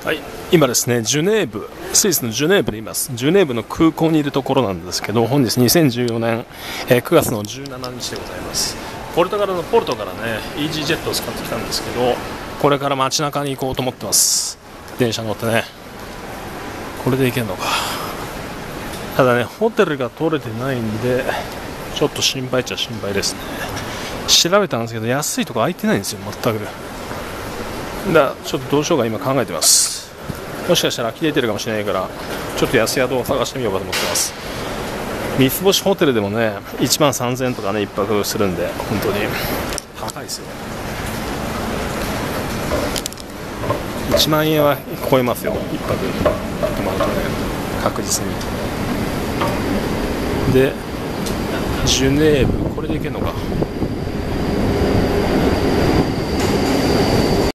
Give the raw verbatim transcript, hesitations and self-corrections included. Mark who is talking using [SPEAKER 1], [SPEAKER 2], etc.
[SPEAKER 1] はい、今ですね、ジュネーブ、スイスのジュネーブにいます。ジュネーブの空港にいるところなんですけど、本日にせんじゅうよねん、えー、くがつのじゅうしちにちでございます。ポルトガルのポルトからね、イージージェットを使ってきたんですけど、これから街中に行こうと思ってます。電車乗ってね、これで行けるのか。ただね、ホテルが取れてないんで、ちょっと心配っちゃ心配ですね。調べたんですけど、安いとこ空いてないんですよ、全く。だからちょっとどうしようか今考えてます。もしかしたら呆れてるかもしれないから、ちょっと安宿を探してみようかと思ってます。三つ星ホテルでもね、いちまんさんぜんえんとかね、いっぱくするんで、本当に高いですよ。いちまんえんは超えますよ、いっぱく泊まるとね、確実に。で、ジュネーブ、これで行けるのか。